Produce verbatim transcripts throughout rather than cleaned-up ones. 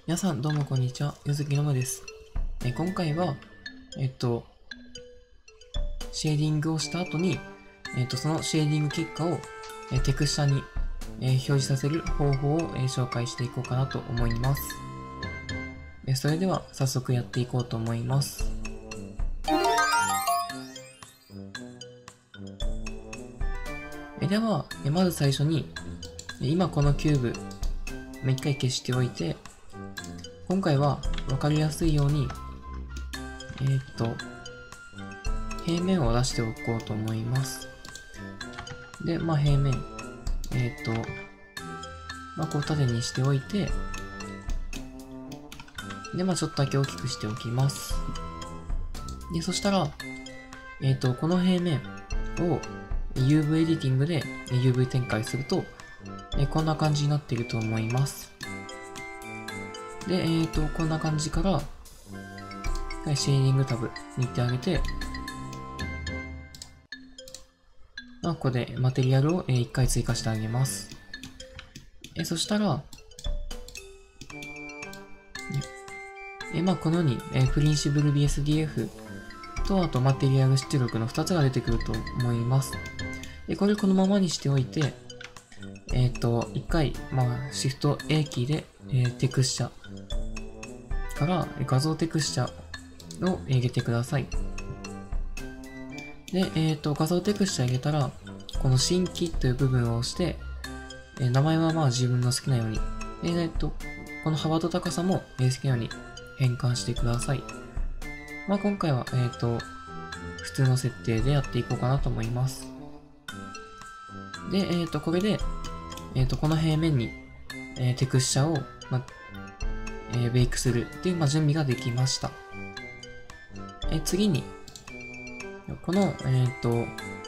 皆さんどうもこんにちは、ゆずきのむです。え今回は、えっと、シェーディングをした後に、えっと、そのシェーディング結果を、えテクスチャに、え表示させる方法を、え紹介していこうかなと思います。えそれでは早速やっていこうと思います。えでは、えまず最初に、今このキューブ、一回消しておいて、今回は分かりやすいように、えー、っと、平面を出しておこうと思います。で、まあ平面、えー、っと、まあこう縦にしておいて、で、まあちょっとだけ大きくしておきます。で、そしたら、えー、っと、この平面を ユーブイ エディティングで ユーブイ 展開すると、えー、こんな感じになっていると思います。で、えー、っと、こんな感じから、シェーディングタブに行ってあげて、まあ、ここでマテリアルをいっかい追加してあげます。えそしたら、えまあ、このように、えプリンシブル ビーエスディーエフ と、あとマテリアル出力のふたつが出てくると思います。えこれこのままにしておいて、えっ、ー、と、いっかい、まあ、シフト A キーで、えー、テクスチャから画像テクスチャを入れてください。で、えっ、ー、と、画像テクスチャ入れたら、この新規という部分を押して、えー、名前はまあ自分の好きなように、えっ、ー、と、この幅と高さも好きなように変換してください。まあ今回は、えっ、と、普通の設定でやっていこうかなと思います。で、えっ、と、これで、えっ、と、この平面に、えー、テクスチャを、まえー、ベイクするっていう、まあ、準備ができました。えー、次に、この、えっ、と、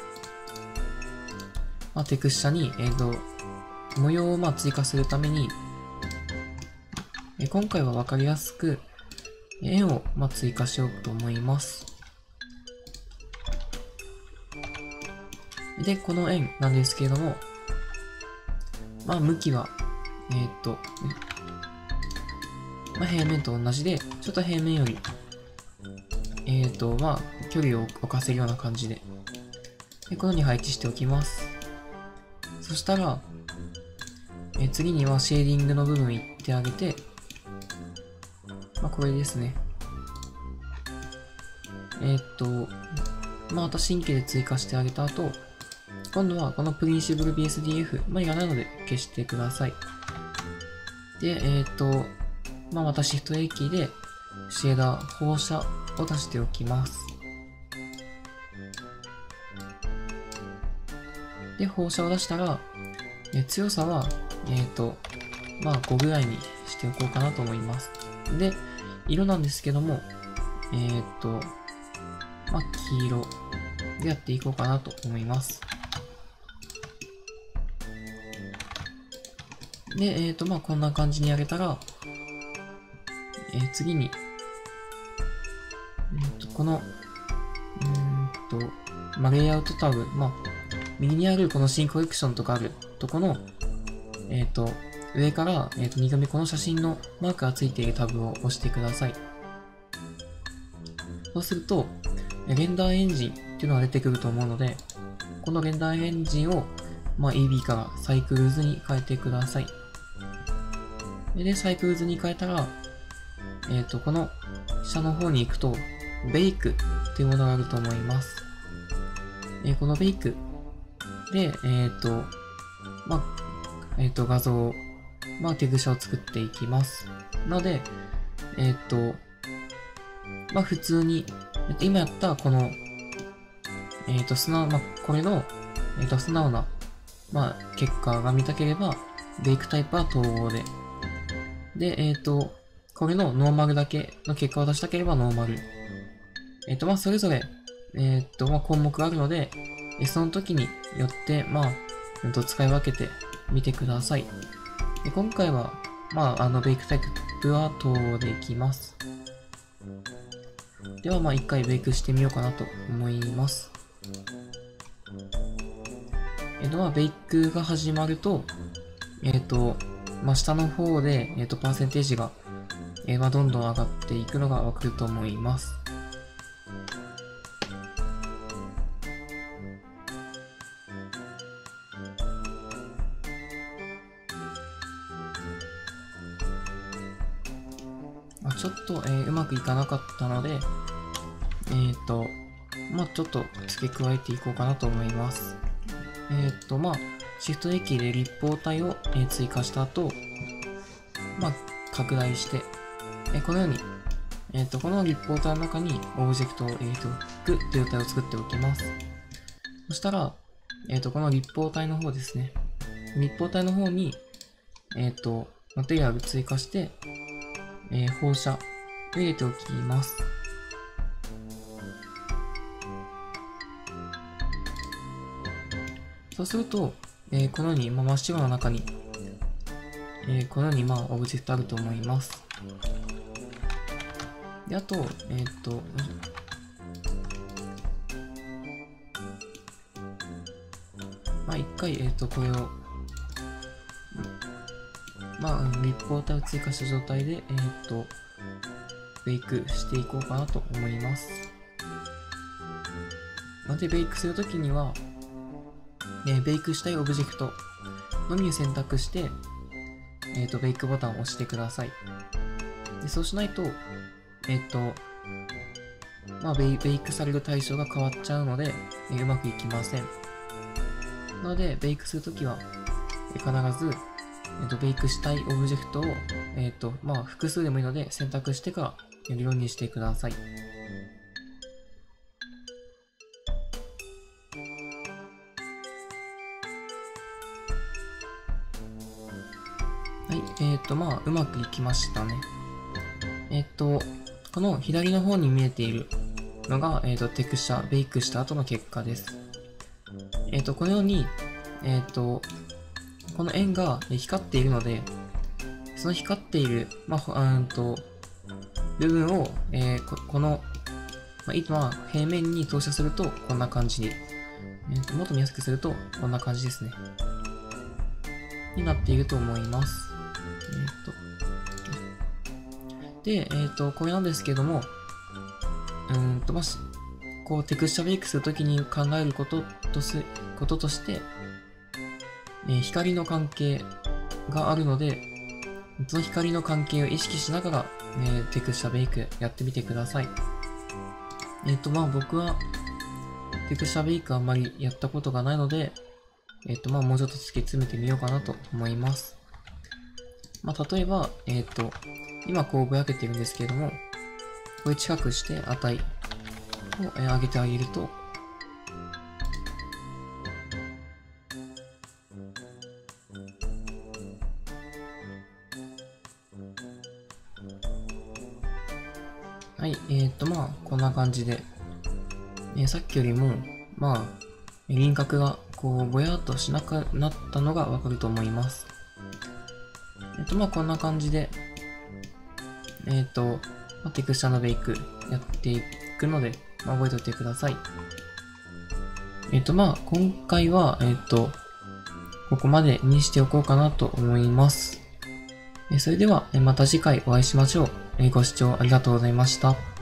まあ、テクスチャに、えっ、と、模様をまあ追加するために、えー、今回はわかりやすく、円をまあ追加しようと思います。で、この円なんですけれども、まあ、向きは、えっ、と、まあ、平面と同じで、ちょっと平面より、えっ、と、まあ、距離を置かせるような感じで、でこのように配置しておきます。そしたら、え次にはシェーディングの部分行ってあげて、まあ、これですね。えっ、と、まあ、また新規で追加してあげた後、今度はこのプリンシブル ビーエスディーエフ、まあ、いらないので消してください。で、えっ、と、まあ、またシフト A キーで、シェーダー、放射を出しておきます。で、放射を出したら、え強さは、えっ、と、まあごぐらいにしておこうかなと思います。で、色なんですけども、えっ、と、まあ黄色でやっていこうかなと思います。で、えっ、と、まあこんな感じにやれたら、えー、次に、えー、とこの、うーんと、まあ、レイアウトタブ、まあ、右にあるこの新コレクションとかあるとこの、えっ、ー、と、上から、えっ、ー、と、に画目この写真のマークがついているタブを押してください。そうすると、レンダーエンジンっていうのが出てくると思うので、このレンダーエンジンを、まあ、イービー からサイクルズに変えてください。で、サイクルズに変えたら、えっ、ー、と、この下の方に行くと、ベイクっていうものがあると思います。えー、このベイクで、えっ、ー、と、まあ、えっ、ー、と、画像、まあ、テグシャを作っていきます。なので、えっ、と、まあ、普通に、えっと、今やったこの、えっ、と、素直、まあ、これの、えっ、と、素直な、まあ、結果が見たければ、ベイクタイプは統合で。で、えっ、と、これのノーマルだけの結果を出したければノーマル。えっ、と、まあ、それぞれ、えっ、と、まあ、項目があるので、その時によって、まあ、うんと使い分けてみてください。で今回は、まあ、あの、ベイクタイプは統合でいきます。では、まあ、一回ベイクしてみようかなと思います。えっ、と、まあ、ベイクが始まると、えっ、と、まあ、下の方で、えっ、と、パーセンテージがえー、まあ、どんどん上がっていくのがわかると思います。まあ、ちょっと、えー、うまくいかなかったので、えっと、まあ、ちょっと付け加えていこうかなと思います。えっと、まあ、シフト A キーで立方体を、えー、追加した後、まあ、拡大して、えー、このように、えっと、この立方体の中にオブジェクトを入れておくという状態を作っておきます。そしたら、えっと、この立方体の方ですね。立方体の方に、えっと、マテリアル追加して、えー、放射を入れておきます。そうすると、えー、このように、まあ、真っ白の中に、えー、このように、まあ、オブジェクトあると思います。で、あと、えっと、まあ、一回、えっと、これを、まあ、立方体を追加した状態で、えっと、ベイクしていこうかなと思います。で、ベイクするときには、えベイクしたいオブジェクトのみを選択して、えっと、ベイクボタンを押してください。でそうしないと、えっと、まあベイ、ベイクされる対象が変わっちゃうので、えうまくいきません。なので、ベイクするときは、え必ず、えっと、ベイクしたいオブジェクトを、えっと、まあ、複数でもいいので選択してからやるようにしてください。はい、えっと、まあ、うまくいきましたね。えっと、この左の方に見えているのが、えっと、テクスチャー、ベイクした後の結果です。えっと、このように、えっと、この円が光っているので、その光っている、まあ、うんと、部分を、えー、こ, この、まあ、糸は平面に投射すると、こんな感じに、えーと、もっと見やすくすると、こんな感じですね。になっていると思います。えー、とで、えっ、ー、と、これなんですけども、うんと、まあ、こう、テクスチャベイクするときに考えることとす、こととして、えー、光の関係があるので、その光の関係を意識しながら、えー、テクスチャベイクやってみてください。えっ、ー、と、まあ僕は、テクスチャベイクあんまりやったことがないので、えっ、ー、と、まあもうちょっと突き詰めてみようかなと思います。まあ例えば、えっ、ー、と、今こうぼやけてるんですけれども、これ近くして値を上げてあげると、はい、えっ、ー、とまあこんな感じで、えー、さっきよりもまあ輪郭がこうぼやっとしなくなったのがわかると思います。えっ、ー、とまあこんな感じで、えっ、ー、と、まあ、テクスチャのベイクやっていくので、まあ、覚えておいてください。えっ、ー、とまあ今回はえっ、とここまでにしておこうかなと思います。それではまた次回お会いしましょう。ご視聴ありがとうございました。